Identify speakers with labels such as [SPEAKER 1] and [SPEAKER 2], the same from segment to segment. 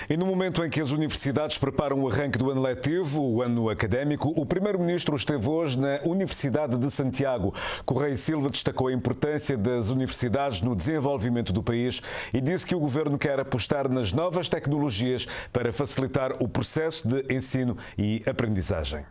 [SPEAKER 1] E no momento em que as universidades preparam o arranque do ano letivo, o ano académico, o Primeiro-Ministro esteve hoje na Universidade de Santiago. Correia e Silva destacou a importância das universidades no desenvolvimento do país e disse que o Governo quer apostar nas novas tecnologias para facilitar o processo de ensino e aprendizagem.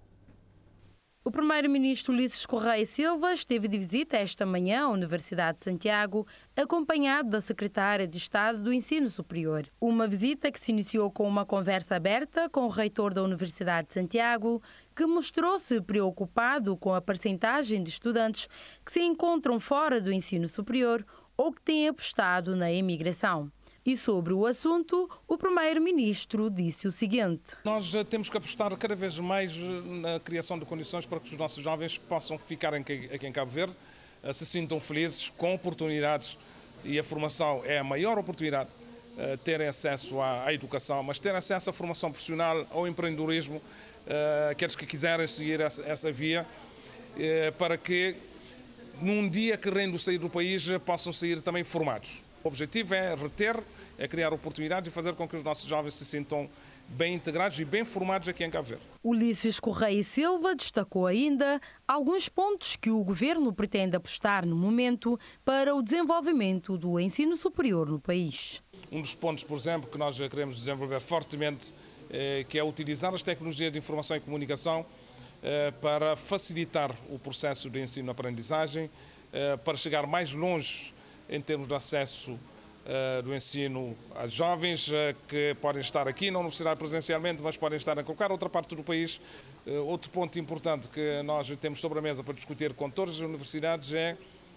[SPEAKER 2] O Primeiro-Ministro Ulisses Correia e Silva esteve de visita esta manhã à Universidade de Santiago, acompanhado da Secretária de Estado do Ensino Superior. Uma visita que se iniciou com uma conversa aberta com o reitor da Universidade de Santiago, que mostrou-se preocupado com a percentagem de estudantes que se encontram fora do ensino superior ou que têm apostado na imigração. E sobre o assunto, o Primeiro-Ministro disse o seguinte:
[SPEAKER 3] Nós temos que apostar cada vez mais na criação de condições para que os nossos jovens possam ficar aqui em Cabo Verde, se sintam felizes, com oportunidades, e a formação é a maior oportunidade, terem acesso à educação, mas ter acesso à formação profissional, ao empreendedorismo, aqueles que quiserem seguir essa via, para que num dia que rendo sair do país possam sair também formados. O objetivo é reter, é criar oportunidades e fazer com que os nossos jovens se sintam bem integrados e bem formados aqui em Cabo Verde.
[SPEAKER 2] Ulisses Correia e Silva destacou ainda alguns pontos que o Governo pretende apostar no momento para o desenvolvimento do ensino superior no país.
[SPEAKER 3] Um dos pontos, por exemplo, que nós queremos desenvolver fortemente, que é utilizar as tecnologias de informação e comunicação para facilitar o processo de ensino-aprendizagem, para chegar mais longe em termos de acesso do ensino a jovens que podem estar aqui na universidade presencialmente, mas podem estar em qualquer outra parte do país. Outro ponto importante que nós temos sobre a mesa para discutir com todas as universidades é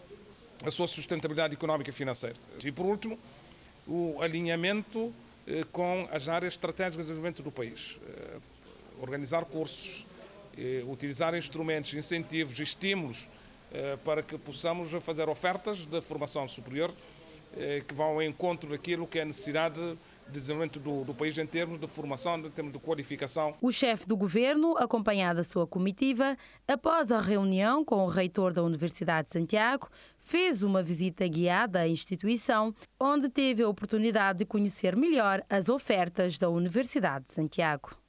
[SPEAKER 3] a sua sustentabilidade económica e financeira. E, por último, o alinhamento com as áreas estratégicas de desenvolvimento do país. Organizar cursos, utilizar instrumentos, incentivos, estímulos para que possamos fazer ofertas de formação superior que vão ao encontro daquilo que é a necessidade de desenvolvimento do país em termos de formação, em termos de qualificação.
[SPEAKER 2] O chefe do Governo, acompanhado da sua comitiva, após a reunião com o reitor da Universidade de Santiago, fez uma visita guiada à instituição, onde teve a oportunidade de conhecer melhor as ofertas da Universidade de Santiago.